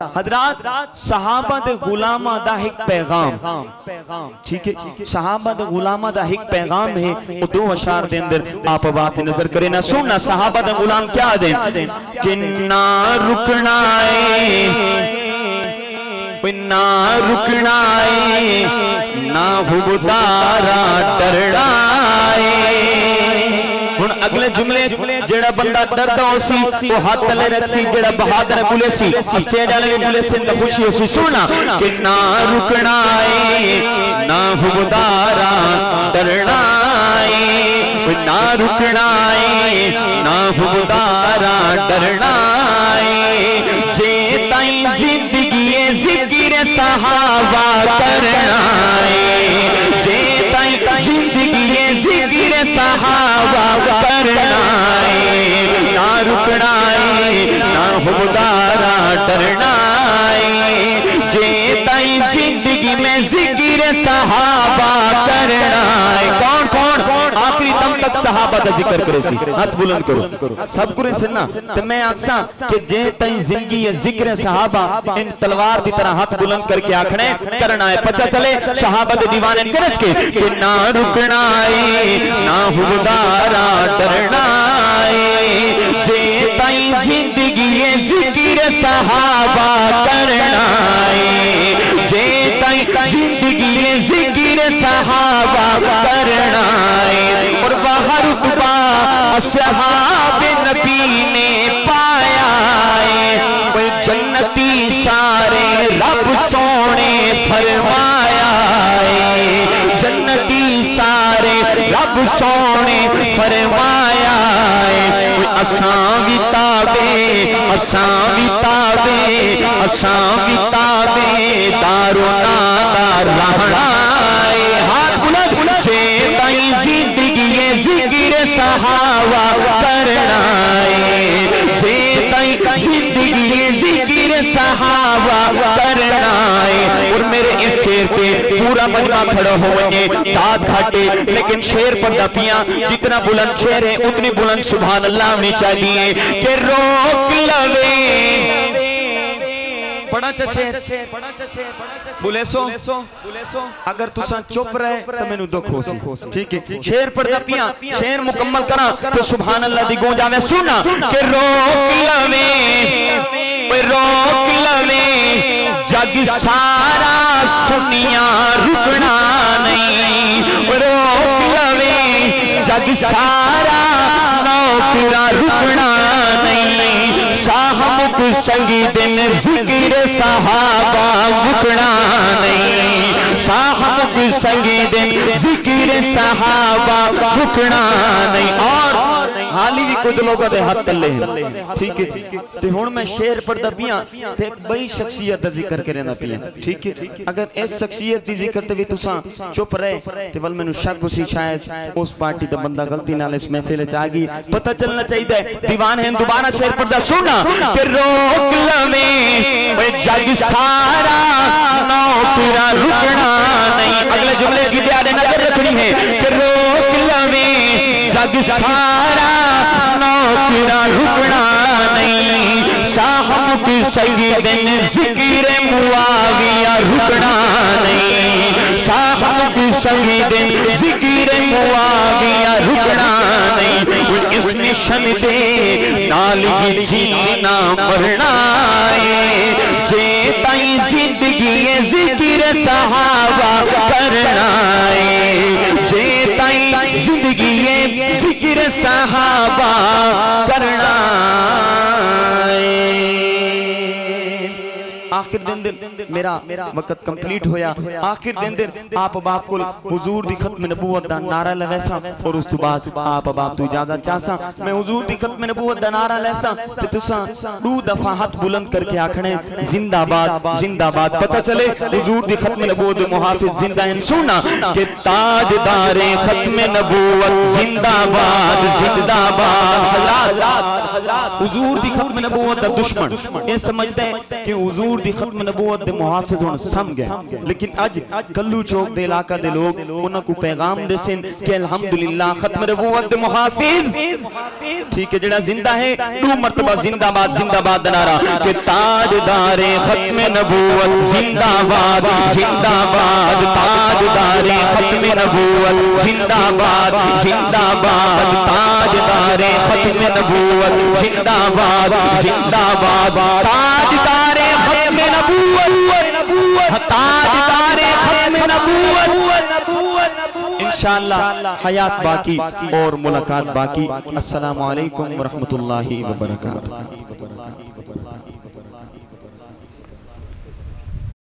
हजरात सहाबा दे गुलामा दा एक पैगाम, ठीक है, सहाबा दे गुलामा दा एक पैगाम है। वो दो अशार दे अंदर आप बात नजर करे ना, सुनना सहाबा दे गुलाम क्या दे कि ना रुकना ना रुकना ना हुबदारा डरना। हुन अगले जुमले जेड़ा बंदा डरदा होसी वो हाथ तले रखसी, जेड़ा बहादुर बुले सी स्टेज वाले बुले से खुशी होसी। सुनना कि ना रुकना ना हुबदारा डरना, ना रुकना ना हुबदारा डरना। जे ताई जिंदगी जिक्र सहाबा करना, जे ताई जिंदगी जिक्र सहाबा करना। ना रुकना ना हुबदारा डरना, जे ताई जिंदगी में जिक्र सहाबा करना। कौन कौन आखिरी दम तक सहाबा का जिक्र करे सी, हाथ बुलंद करो सब करे से ना। तो मैं आखसा कि जे ताई जिंदगी जिक्र सहाबा इन तलवार की तरह हाथ बुलंद करके आखने करना है। पता चले सहाबा के दीवाने गरज के कि ना रुकना ना हुबदारा डरना, जे ताई जिंदगी जिक्र सहाबा करना, जे ताई जिंदगी जिक्र सहाबा करना। और वह रुतबा सहाबे नबी ने पाया, जन्नती सारे रब सोने फरमाया, जन्नती सारे रब सोने फरमाया। असां भी ताबे असां भी ताबे असां भी ताबे दारो नादा रहना। हाथ बुलंद जे ताई जिंदगी जिक्र सहाबा करना, जे ताई जिंदगी जिक्र सहाबा करना। और मेरे इस शेर से पूरा मजमा खड़ा हो वने दाद घाटे, लेकिन शेर पर दपियां जितना बुलंद शेर है उतनी बुलंद सुभान अल्लाह होनी चाहिए कि रोक लवे। बड़ा शेर बुलेसो अगर तुसा चुप रहे तो मैनू दुख हो सी, ठीक है। शेर पर दपियां शेर मुकम्मल करा तो सुभान अल्लाह दी गूंज आवे। सुना कि रोक लवे जग सारा सुनिया रुकना नहीं, रोक लवे जग सारा नौकरा रुकना नहीं। साहब संगी दिन जिक्र सहाबा मुकना नहीं, साहब संगी दिन जिक्र सहाबा मुकना नहीं। और हाली भी कुछ लोगों के हाथ तले, ठीक है। तो हुण मैं शेर पर दबियां ते एक बड़ी शख्सियत दा जिक्र करना पिया, ठीक है। अगर इस शख्सियत दी जिक्र ते भी तुसा चुप रहे ते वल मैनू शक उसी शायद उस पार्टी दा बंदा गलती नाल इस महफिल च आ गई। पता चलना चाहिए दीवान है दोबारा शेर पर दा सुना कि रोक लवे जग सारा नौकरा रुकना नहीं। अगले जुमले की ध्यान नजर रखनी है कि रोक लवे जग सारा नौकरा रुकना नहीं। साहब की सैयदन जिक्र मुआविया रुकना नहीं, साहब की सैयदन जिक्र मुआविया रुकना नहीं। इस मिशन दे नाल ही जीना मरना है, जे ताई जिंदगी जिक्र सहाबा करना है, जे ताई जिंदगी जिक्र सहाबा करना। आखिर दिन मेरा वक्त कंप्लीट होया। आखिर दिन आप बाप को हुजूर दी खत्म नबूवत दा नारा लगैसा और उस तो बाद आप बाप तू इजाजत चाहसा मैं हुजूर दी खत्म नबूवत दा नारा लैसा ते तुसा दो दफा हाथ बुलंद करके आखने जिंदाबाद जिंदाबाद। पता चले हुजूर दी खत्म नबूवत मुहाफिज जिंदा हैं। सुना कि ताजदारे खत्म नबूवत जिंदाबाद जिंदाबाद। हुजूर दी खत्म नबूवत दा दुश्मन ये समझते हैं कि हुजूर दी खत्म नबूवत दे मुहाफिज हुण सम गए, लेकिन अज कल्लू चौक दे इलाका दे लोग उन्हां को पैगाम देसन कि अल्हम्दुलिल्लाह खत्म नबूवत दे मुहाफिज ठीक है जेड़ा जिंदा है दो मर्तबा जिंदाबाद जिंदाबाद नारा कि ताजदारे खत्म नबूवत जिंदाबाद जिंदाबाद, ताजदारे खत्म नबूवत जिंदाबाद जिंदाबाद, ताजदारे खत्म नबूवत जिंदाबाद जिंदाबाद, ताजदारे खत्म नबूवत, ताजदारे खत्म नबूवत। इंशाअल्लाह हयात बाकी और मुलाकात बाकी। अस्सलामु अलैकुम व रहमतुल्लाहि व बरकातहू।